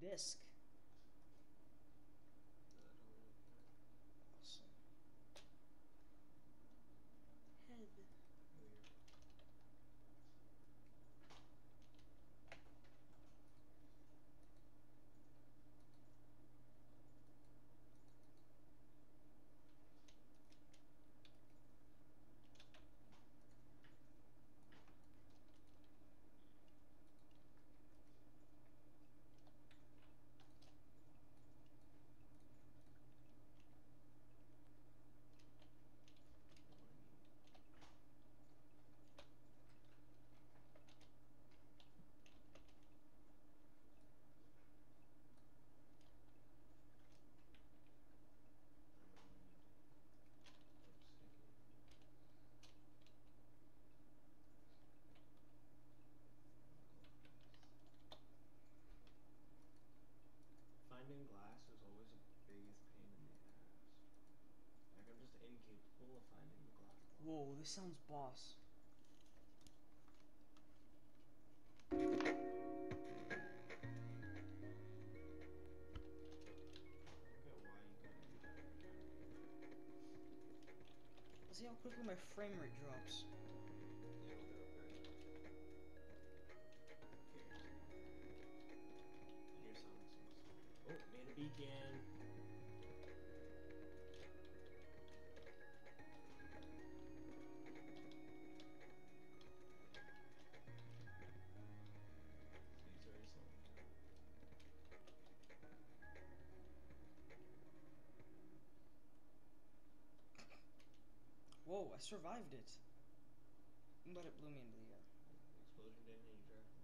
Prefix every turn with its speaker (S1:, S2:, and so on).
S1: disc. Awesome. Head.
S2: Weird. Finding glass is always the biggest pain in the ass. Like, I'm just incapable of finding the glass block.
S1: Whoa, this sounds boss. Let's see how quickly my frame rate drops.
S2: Yeah, we'll do it first. Here's something. Oh, made a beacon. It's very slow.
S1: Whoa, I survived it. But it blew me into the air.
S2: The explosion didn't, and you dropped.